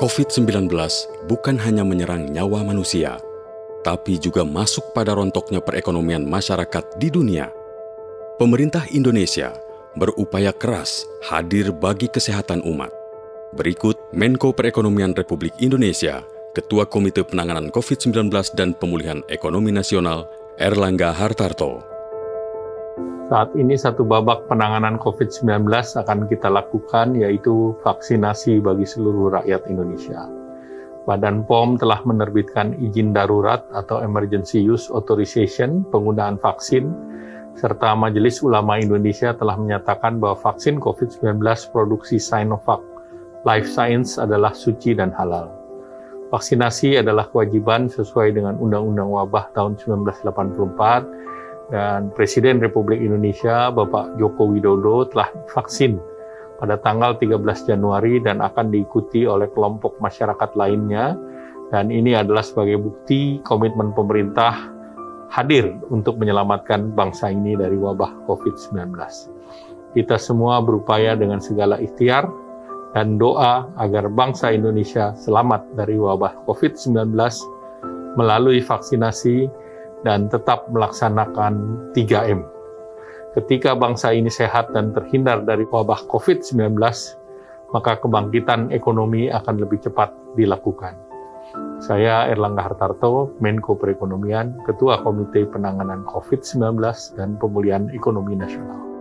COVID-19 bukan hanya menyerang nyawa manusia, tapi juga masuk pada rontoknya perekonomian masyarakat di dunia. Pemerintah Indonesia berupaya keras hadir bagi kesehatan umat. Berikut Menko Perekonomian Republik Indonesia, Ketua Komite Penanganan COVID-19 dan Pemulihan Ekonomi Nasional, Erlangga Hartarto. Saat ini satu babak penanganan COVID-19 akan kita lakukan, yaitu vaksinasi bagi seluruh rakyat Indonesia. Badan POM telah menerbitkan izin darurat atau Emergency Use Authorization penggunaan vaksin, serta Majelis Ulama Indonesia telah menyatakan bahwa vaksin COVID-19 produksi Sinovac Life Science adalah suci dan halal. Vaksinasi adalah kewajiban sesuai dengan Undang-Undang Wabah tahun 1984, dan Presiden Republik Indonesia Bapak Joko Widodo telah vaksin pada tanggal 13 Januari dan akan diikuti oleh kelompok masyarakat lainnya. Dan ini adalah sebagai bukti komitmen pemerintah hadir untuk menyelamatkan bangsa ini dari wabah COVID-19. Kita semua berupaya dengan segala ikhtiar dan doa agar bangsa Indonesia selamat dari wabah COVID-19 melalui vaksinasi dan tetap melaksanakan 3M. Ketika bangsa ini sehat dan terhindar dari wabah COVID-19, maka kebangkitan ekonomi akan lebih cepat dilakukan. Saya Erlangga Hartarto, Menko Perekonomian, Ketua Komite Penanganan COVID-19 dan Pemulihan Ekonomi Nasional.